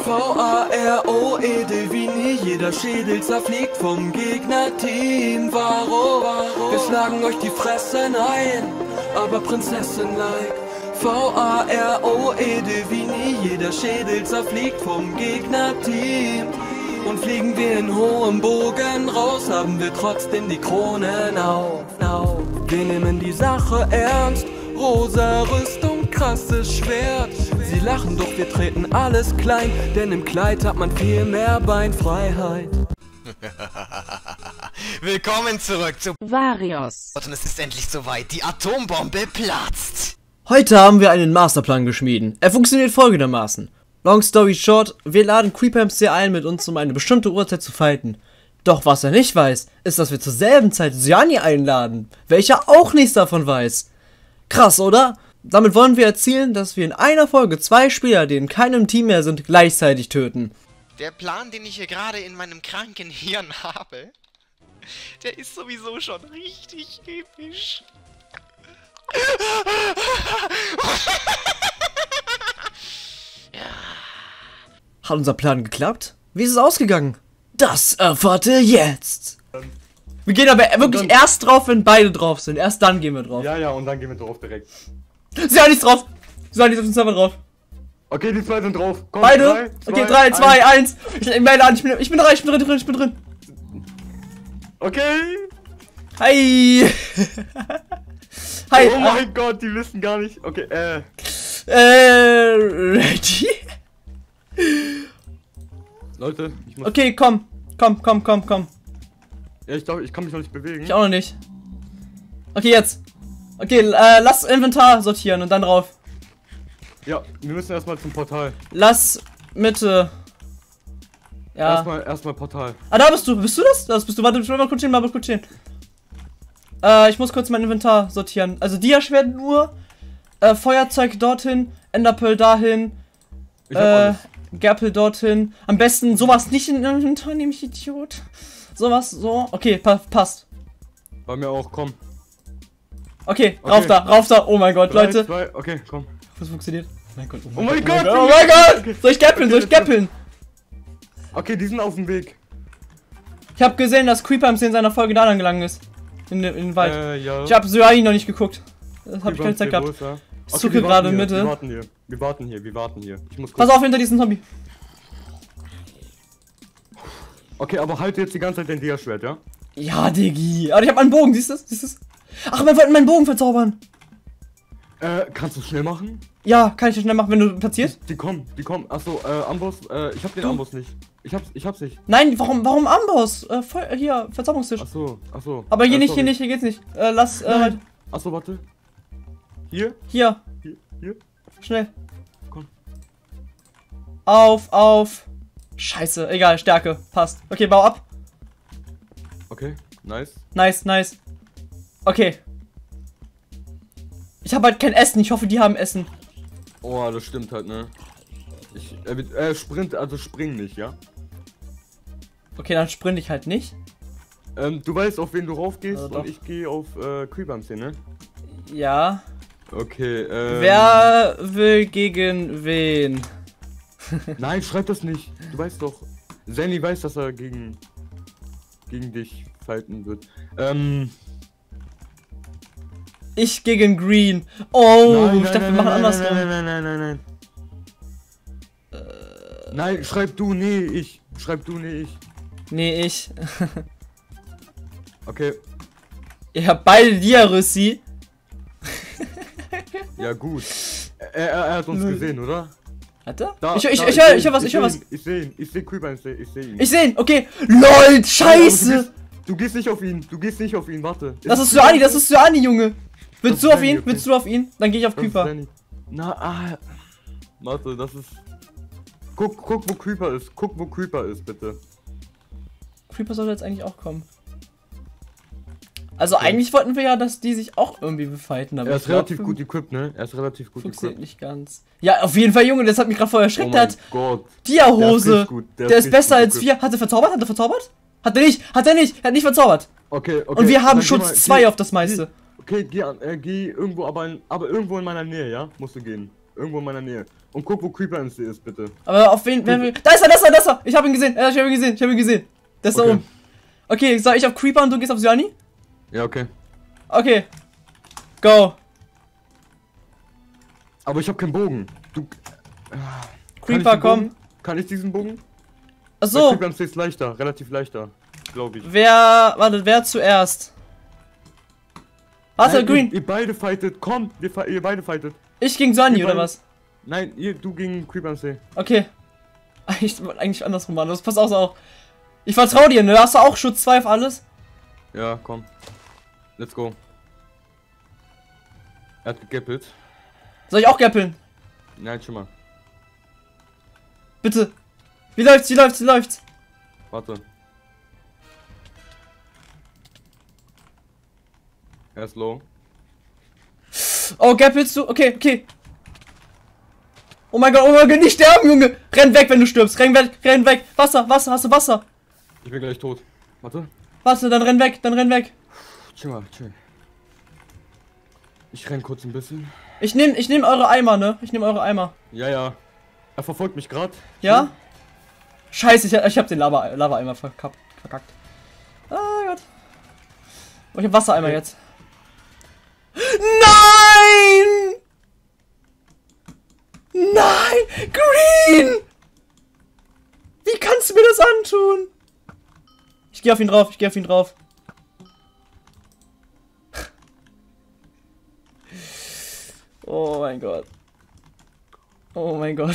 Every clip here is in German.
V-A-R-O-E-D wie nie, jeder Schädel zerfliegt vom Gegnerteam. Varo, wir schlagen euch die Fressen ein, aber Prinzessin-like. V-A-R-O-E-D wie nie, jeder Schädel zerfliegt vom Gegnerteam. Und fliegen wir in hohem Bogen raus, haben wir trotzdem die Kronen auf. Wir nehmen die Sache ernst, rosa Rüstung, krasses Schwert. Sie lachen, doch wir treten alles klein, denn im Kleid hat man viel mehr Beinfreiheit. Willkommen zurück zu Varios. Und es ist endlich soweit, die Atombombe platzt. Heute haben wir einen Masterplan geschmiedet. Er funktioniert folgendermaßen. Long story short, wir laden Creeper MC ein, mit uns um eine bestimmte Uhrzeit zu fighten. Doch was er nicht weiß, ist, dass wir zur selben Zeit Cyanni einladen, welcher auch nichts davon weiß. Krass, oder? Damit wollen wir erzielen, dass wir in einer Folge 2 Spieler, die in keinem Team mehr sind, gleichzeitig töten. Der Plan, den ich hier gerade in meinem kranken Hirn habe, der ist sowieso schon richtig episch. Hat unser Plan geklappt? Wie ist es ausgegangen? Das erfahrt ihr jetzt! Wir gehen aber wirklich erst drauf, wenn beide drauf sind. Erst dann gehen wir drauf. Ja, und dann gehen wir drauf direkt. Cyanni ist drauf! Cyanni ist auf dem Server drauf. Okay, die zwei sind drauf. Komm, Beide? Okay, 3, 2, 1. Ich melde an, ich bin drin. Okay. Hi! Hi! Oh mein Gott, die wissen gar nicht. Okay, Ready? Leute, ich muss... Okay, komm. Ja, ich glaube, ich kann mich noch nicht bewegen. Ich auch noch nicht. Okay, jetzt. Okay, lass Inventar sortieren und dann drauf. Ja, wir müssen erstmal zum Portal. Lass Mitte. Ja. Erstmal Portal. Ah, da bist du. Bist du das? Das bist du. Warte, mal kurz stehen. Ich muss kurz mein Inventar sortieren. Also Diaschwert nur. Feuerzeug dorthin. Enderpearl dahin. Ich hab alles. Gerpel dorthin. Am besten sowas nicht in Inventar, nämlich Idiot. Sowas, so. Okay, passt. Bei mir auch, komm. Okay, rauf da. Oh mein Gott, 3, Leute. 2, okay, komm. Was funktioniert? Oh mein Gott! Oh mein Gott! Soll ich gappeln? Okay, die sind auf dem Weg. Ich habe gesehen, dass Creeper MC in seiner Folge da lang gelangen ist. In den Wald. Ja. Ich habe Cyanni noch nicht geguckt. Das habe ich keine Zeit gehabt. Ich zucke gerade in Mitte. Wir warten hier. Ich muss Pass auf hinter diesem Zombie. Okay, aber halt jetzt die ganze Zeit dein Dia-Schwert, ja? Ja, Diggi. Aber ich habe einen Bogen, siehst du? Ach, wir wollten meinen Bogen verzaubern. Kannst du schnell machen? Ja, kann ich das schnell machen, wenn du platzierst? Die kommen. Achso, Amboss, ich hab den Amboss nicht. Ich hab's nicht. Nein, warum Amboss? Hier, Verzauberungstisch. Achso. Aber hier sorry. hier geht's nicht. Lass, Achso, warte. Hier? Hier, Hier? schnell. Komm. Auf. Scheiße, egal, Stärke, passt. Okay, bau ab. Okay, nice. Nice. Okay. Ich habe halt kein Essen, ich hoffe, die haben Essen. Oh, das stimmt halt, ne? Spring nicht, ja? Okay, dann sprinte ich halt nicht. Du weißt, auf wen du raufgehst Also doch. und ich gehe auf Creeper MC, ne? Ja. Okay, Wer will gegen wen? Nein, schreib das nicht. Du weißt doch. Zenny weiß, dass er gegen dich fighten wird. Ich gegen Green. Oh, Nein, ich dachte, wir machen andersrum. Nein. Nein, schreib du, nee, ich. Nee, ich. Okay, Ihr habt beide Dia-Rüssi. ja gut. Er hat uns gesehen, oder? Hat er? Da, Ich da, höre was. Ich seh Creeper, ich seh ihn. Ich seh ihn, okay. LOL, scheiße. Du gehst nicht auf ihn, warte. Das ist Cyanni, Junge. Willst du auf ihn? Willst du auf ihn? Dann gehe ich auf Das ist Creeper. Zenny. Warte, das ist... Guck, wo Creeper ist. Bitte. Creeper sollte jetzt eigentlich auch kommen. Also eigentlich wollten wir ja, dass die sich auch irgendwie befighten. Aber Er ist relativ gut equipped, ne? Funktioniert nicht ganz. Ja, auf jeden Fall, Junge, das hat mich gerade voll erschreckt. Der hat Gott. Dia-Hose. Der ist besser als wir. Hat er verzaubert? Hat er nicht. Er hat nicht verzaubert. Okay. Und wir haben dann Schutz 2 auf das meiste. Okay, geh irgendwo, aber irgendwo in meiner Nähe, ja? Musst du gehen. Irgendwo in meiner Nähe. Und guck, wo Creeper MC ist, bitte. Aber auf wen... Da ist er, da ist er, da ist er! Ich hab ihn gesehen, ich hab ihn gesehen, ich hab ihn gesehen. Der ist da Okay. oben. Okay, soll ich auf Creeper und du gehst auf Syani? Ja, okay. Okay. Go. Aber ich hab keinen Bogen. Du... Creeper, komm. Bogen? Kann ich diesen Bogen? Achso. Creeper MC ist leichter, relativ leichter. Glaube ich. Wer zuerst? Warte, Nein, Green. Ihr beide fightet, komm, ihr beide fightet. Ich gegen Syani, Ihr oder beide- was? Nein, du gegen Creeper MC. Okay. Eigentlich andersrum machen, das passt auch. Ich vertrau dir, ne? Hast du auch Schutz 2 auf alles? Ja, komm. Let's go. Er hat gegappelt. Soll ich auch gappeln? Nein, schon mal. Bitte. Wie läuft's, wie läuft's, wie läuft's? Warte. Er ist low. Oh, gappelst du? Okay, okay. Oh mein Gott, nicht sterben, Junge! Renn weg, wenn du stirbst. Renn weg, renn weg. Wasser, Wasser, hast du Wasser? Ich bin gleich tot. Warte. Warte, dann renn weg, dann renn weg. Chill mal, chill. Ich renn kurz ein bisschen. Ich nehm eure Eimer, ne? Ich nehme eure Eimer. Ja, ja. Er verfolgt mich gerade. Ja? Scheiße, ich hab den Lava-Eimer verkackt. Ah Gott. Oh, ich hab Wassereimer Okay. jetzt. Nein! Nein! Green! Wie kannst du mir das antun? Ich geh auf ihn drauf, ich geh auf ihn drauf. Oh mein Gott. Oh mein Gott.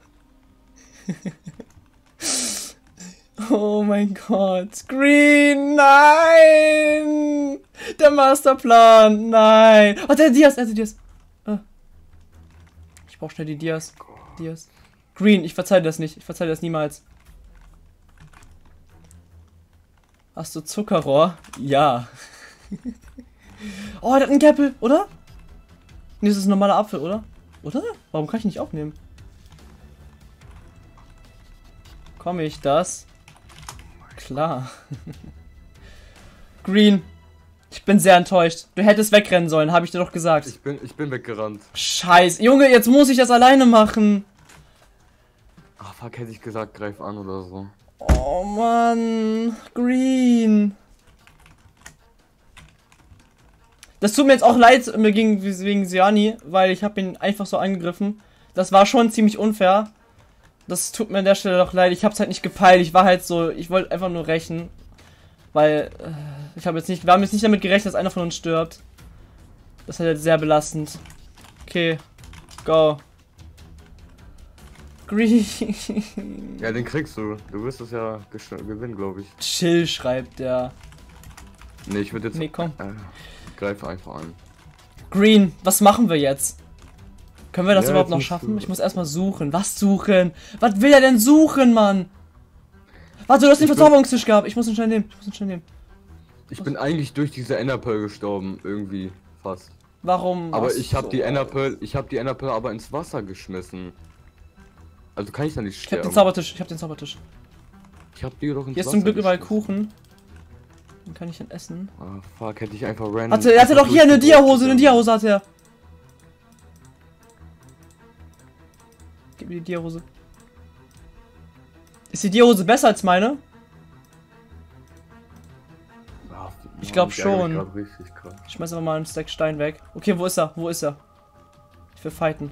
Oh mein Gott. Green, nein! Der Masterplan, nein! Oh, der Dias, Dias. Ich brauch schnell die Dias. Green, ich verzeih dir das nicht. Ich verzeih dir das niemals. Hast du Zuckerrohr? Ja. Oh, der hat einen Käppel, oder? Nee, das ist ein normaler Apfel, oder? Oder? Warum kann ich nicht aufnehmen? Komme ich das? Klar. Green. Ich bin sehr enttäuscht. Du hättest wegrennen sollen, habe ich dir doch gesagt. Ich bin weggerannt. Scheiße. Junge, jetzt muss ich das alleine machen. Ach fuck, hätte ich gesagt, greif an oder so. Oh Mann. Green. Das tut mir jetzt auch leid wegen Syani, weil ich habe ihn einfach so angegriffen. Das war schon ziemlich unfair. Das tut mir an der Stelle doch leid. Ich hab's halt nicht gepeilt. Ich war halt so, ich wollte einfach nur rächen. Weil, wir haben jetzt nicht damit gerechnet, dass einer von uns stirbt. Das ist halt sehr belastend. Okay, go. Green. Ja, den kriegst du. Du wirst es ja gewinnen, glaube ich. Chill, schreibt der. Nee, ich würde jetzt... Nee, komm. Greife einfach an. Green, was machen wir jetzt? Können wir das Ja, überhaupt jetzt noch musst schaffen? du- Ich muss erstmal suchen. Was suchen? Was will er denn suchen, Mann? Warte, du hast den Ich bin- Verzauberungstisch gehabt. Ich muss ihn schnell nehmen. Ich bin eigentlich durch diese Enderpearl gestorben, irgendwie. Fast. Warum? Aber Ach ich habe so. die Enderpearl aber ins Wasser geschmissen. Also kann ich da nicht Ich hab sterben. den Zaubertisch. Ich hab die doch ins Hier ist Wasser zum Glück überall geschmissen. Kuchen. Dann kann ich ihn essen. Ah, fuck, hätte ich einfach random... Warte, er hatte doch hier eine Dia-Hose hat er. Gib mir die Dia-Hose. Ist die Dia-Hose besser als meine? Ah, Ich glaub ich ärgere mich schon. grad richtig krass. Ich schmeiß einfach mal einen Stack Stein weg. Okay, wo ist er? Ich will fighten.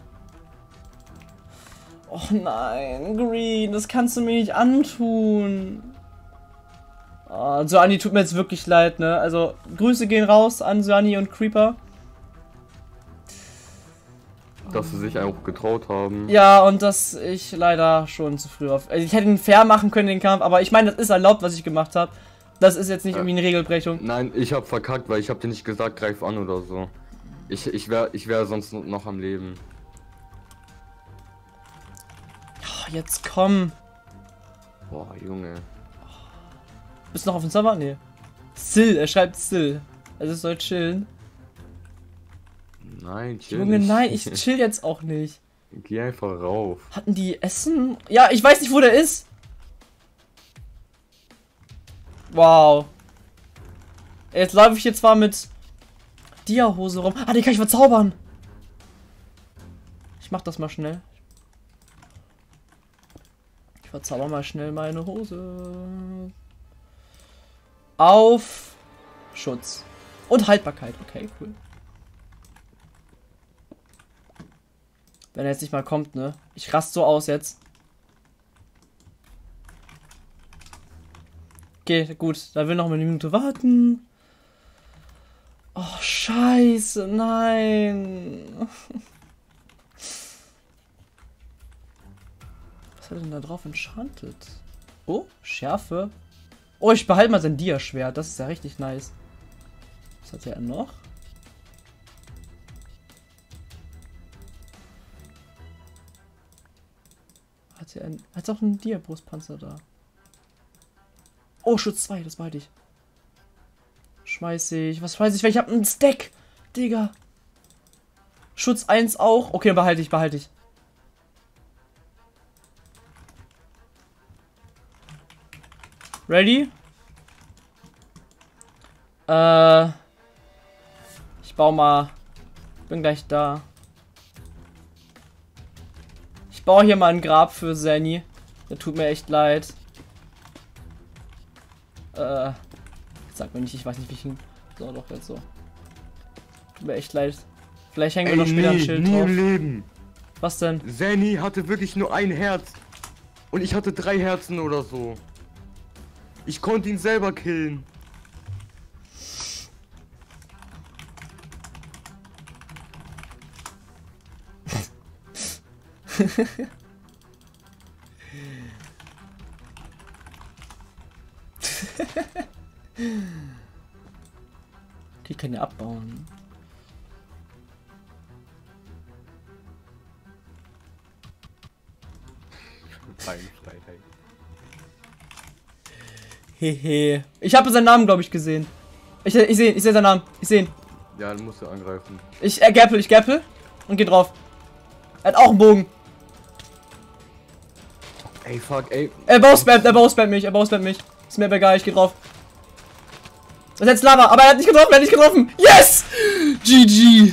Och nein, Green, das kannst du mir nicht antun. Oh, Syani tut mir jetzt wirklich leid, ne? Also, Grüße gehen raus an Syani und Creeper. Dass sie sich auch getraut haben. Ja, und dass ich leider schon zu früh auf... Also ich hätte ihn fair machen können, den Kampf, aber ich meine, das ist erlaubt, was ich gemacht habe. Das ist jetzt nicht irgendwie eine Regelbrechung. Nein, ich hab verkackt, weil ich hab dir nicht gesagt, greif an oder so. Ich wär sonst noch am Leben. Oh, jetzt komm. Boah, Junge. Bist du noch auf dem Server? Nee. Still, er schreibt still. Also es soll chillen. Nein, chill Junge, nicht. nein, ich chill jetzt auch nicht. Geh einfach rauf. Hatten die Essen? Ja, ich weiß nicht, wo der ist. Wow. Jetzt laufe ich hier zwar mit Dia-Hose rum. Ah, die kann ich verzaubern. Ich mach das mal schnell. verzauber mal schnell meine Hose. Auf Schutz. Und Haltbarkeit. Okay, cool. Wenn er jetzt nicht mal kommt, ne? Ich raste so aus jetzt. Okay, gut. Da will noch eine Minute warten. Oh, scheiße. Nein. Was hat er denn da drauf enchantet? Oh, Schärfe. Oh, ich behalte mal sein Dia-Schwert. Das ist ja richtig nice. Was hat er noch? Hat auch einen Dia-Brustpanzer da. Oh, Schutz 2, das behalte ich. Schmeiß ich. Was weiß ich, weil ich habe einen Stack. Digga. Schutz 1 auch. Okay, behalte ich. Ready? Ich baue mal. Bin gleich da. Ich baue hier mal ein Grab für Zenny. Der tut mir echt leid. Sag mir nicht, ich weiß nicht, wie ich ihn. So, doch, jetzt so. Tut mir echt leid. Vielleicht hängen wir noch später ein Schild nie drauf. im Leben. Was denn? Zenny hatte wirklich nur ein Herz. Und ich hatte 3 Herzen oder so. Ich konnte ihn selber killen. Die kann ja abbauen. Hehe. Ich habe seinen Namen, glaube ich, gesehen. Ich sehe seinen Namen. Ich sehe ihn. Ja, dann musst du angreifen. Ich gappel und geh drauf. Er hat auch einen Bogen. Ey, fuck, ey. Er bauspammt mich. Ist mir egal, ich geh drauf. Das ist jetzt Lava, aber er hat nicht getroffen, Yes! GG.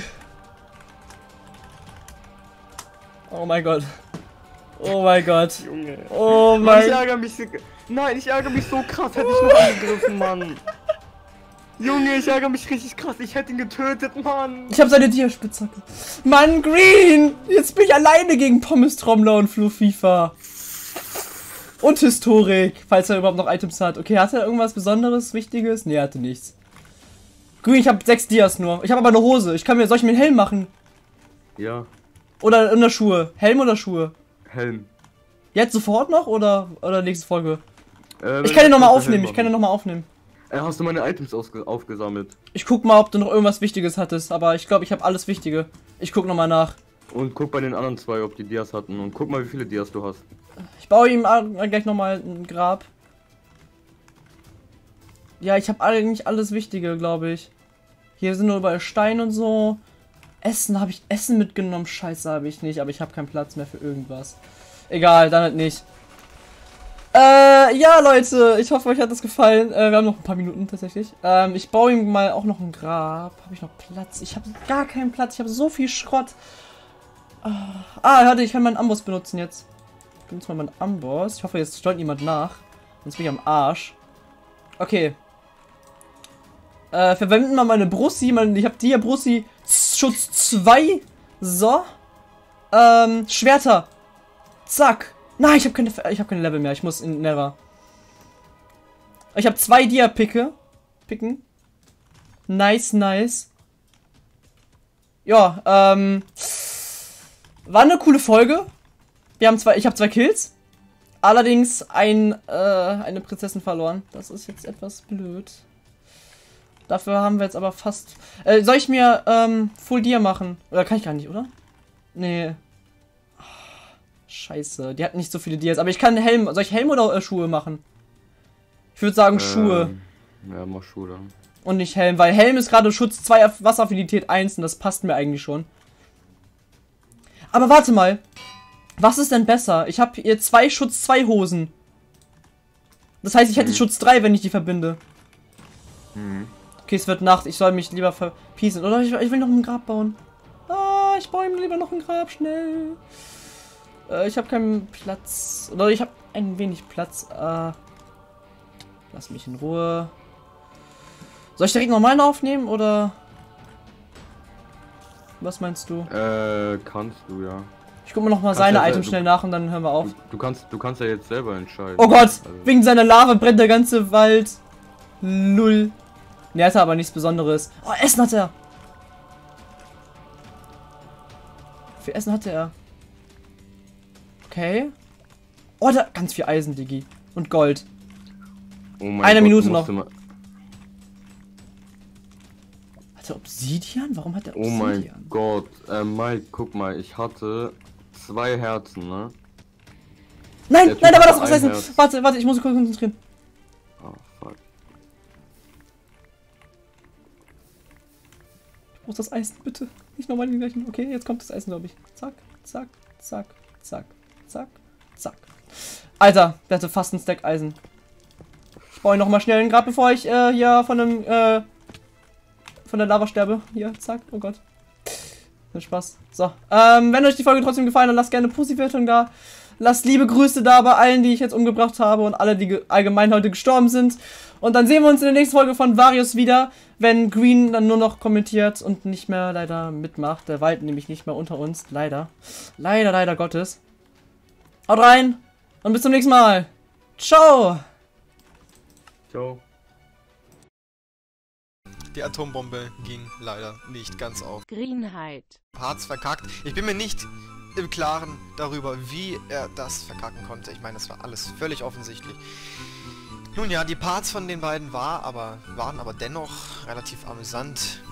Oh mein Gott. Junge. Oh Mann, mein ich ärgere mich. Nein, ich ärgere mich so krass. Hätte ich noch angegriffen, Mann. Junge, ich ärgere mich richtig krass. Ich hätte ihn getötet, Mann. Ich habe seine Dia-Spitzhacke. Mann, Green! Jetzt bin ich alleine gegen Pommes Trommler und Fluffifa. Und Historik, falls er überhaupt noch Items hat. Okay, hat er irgendwas Besonderes, Wichtiges? Nee, er hatte nichts. Green, ich habe 6 Dias nur. Ich habe aber eine Hose. Soll ich mir einen Helm machen? Ja. Oder in der Schuhe? Helm oder Schuhe? Helm. Jetzt sofort noch oder nächste Folge? Ich kann den nochmal aufnehmen. Hast du meine Items aufgesammelt? Ich guck mal, ob du noch irgendwas Wichtiges hattest, aber ich glaube, ich habe alles Wichtige. Ich guck nochmal nach. Und guck bei den anderen 2, ob die Dias hatten. Und guck mal, wie viele Dias du hast. Ich baue ihm gleich nochmal ein Grab. Ja, ich habe eigentlich alles Wichtige, glaube ich. Hier sind nur überall Steine und so. Essen, habe ich Essen mitgenommen? Scheiße, habe ich nicht, aber ich habe keinen Platz mehr für irgendwas. Egal, dann halt nicht. Ja, Leute, ich hoffe, euch hat das gefallen. Wir haben noch ein paar Minuten tatsächlich. Ich baue ihm mal auch noch ein Grab. Habe ich noch Platz? Ich habe gar keinen Platz. Ich habe so viel Schrott. Warte, ich kann meinen Amboss benutzen jetzt. Ich benutze mal meinen Amboss. Ich hoffe, jetzt steuert niemand nach. Sonst bin ich am Arsch. Okay. Verwenden wir meine Brussi. Ich habe die ja Brussi. Schutz 2. So. Schwerter. Zack. Nein, ich habe keine Level mehr. Ich muss in Nether. Ich habe 2 Picken. Nice. Ja, war eine coole Folge. Ich habe 2 Kills. Allerdings eine Prinzessin verloren. Das ist jetzt etwas blöd. Dafür haben wir jetzt aber fast... soll ich mir Full Dia machen? Oder kann ich gar nicht, oder? Nee. Scheiße, die hat nicht so viele Dias. Aber ich kann Helm. Soll ich Helm oder Schuhe machen? Ich würde sagen Schuhe. Ja, mach Schuhe dann. Und nicht Helm, weil Helm ist gerade Schutz 2, Wasseraffinität 1 und das passt mir eigentlich schon. Aber warte mal. Was ist denn besser? Ich habe hier 2 Schutz 2 Hosen. Das heißt, ich hätte Schutz 3, wenn ich die verbinde. Okay, es wird Nacht. Ich soll mich lieber verpiesen. Oder ich will noch ein Grab bauen. Ich baue ihm lieber noch ein Grab, schnell. Ich habe keinen Platz. Oder ich habe... ein wenig Platz. Lass mich in Ruhe. Soll ich direkt nochmal aufnehmen, oder? Was meinst du? Kannst du, ja. Ich guck mir nochmal seine Items schnell nach und dann hören wir auf. Du kannst ja jetzt selber entscheiden. Oh Gott! Also. Wegen seiner Lava brennt der ganze Wald. Lull. Ne, hat er aber nichts Besonderes. Oh, Essen hat er! Wie viel Essen hatte er? Okay. Oh, da ganz viel Eisen, Digi. Und Gold. Oh mein Eine Gott, Minute noch. Hat er Obsidian? Warum hat er Oh Obsidian? mein Gott. Mike, guck mal, ich hatte 2 Herzen, ne? Nein, Der Typ nein, da war hat das ein Eisen. Herz. Warte, ich muss mich kurz konzentrieren. Oh, fuck. Ich brauche das Eisen, bitte. Nicht nochmal den gleichen. Okay, jetzt kommt das Eisen, glaube ich. Zack, zack, zack, zack, zack, zack. Alter, der hatte fast einen Stack Eisen. Ich baue ihn nochmal schnell, gerade bevor ich hier von dem, von der Lava sterbe. Hier, zack, oh Gott. Spaß. So, wenn euch die Folge trotzdem gefallen hat, lasst gerne eine Positivwertung da. Lasst liebe Grüße da bei allen, die ich jetzt umgebracht habe und alle, die allgemein heute gestorben sind. Und dann sehen wir uns in der nächsten Folge von Varius wieder, wenn Green dann nur noch kommentiert und nicht mehr leider mitmacht. Der Wald nämlich nicht mehr unter uns, leider. Leider Gottes. Haut rein und bis zum nächsten Mal. Ciao. Ciao. Die Atombombe ging leider nicht ganz auf. Greenheit. Parts verkackt. Ich bin mir nicht im Klaren darüber, wie er das verkacken konnte. Ich meine, das war alles völlig offensichtlich. Nun ja, die Parts von den beiden waren aber dennoch relativ amüsant.